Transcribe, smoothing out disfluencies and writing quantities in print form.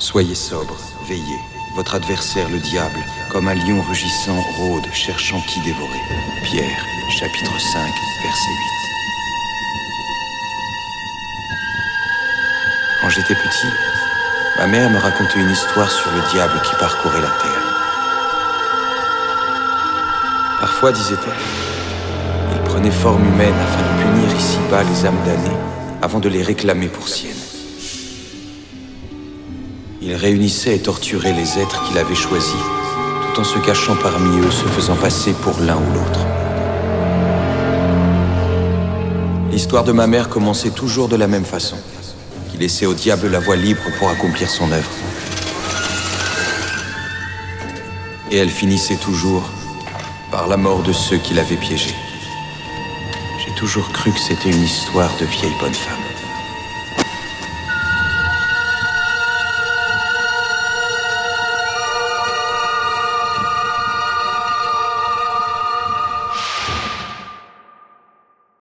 Soyez sobre, veillez. Votre adversaire, le diable, comme un lion rugissant, rôde, cherchant qui dévorer. Pierre, chapitre 5, verset 8. Quand j'étais petit, ma mère me racontait une histoire sur le diable qui parcourait la terre. Parfois, disait-elle, il prenait forme humaine afin de punir ici-bas les âmes damnées avant de les réclamer pour siennes. Il réunissait et torturait les êtres qu'il avait choisis, tout en se cachant parmi eux, se faisant passer pour l'un ou l'autre. L'histoire de ma mère commençait toujours de la même façon, qui laissait au diable la voie libre pour accomplir son œuvre. Et elle finissait toujours par la mort de ceux qui l'avaient piégée. J'ai toujours cru que c'était une histoire de vieille bonne femme.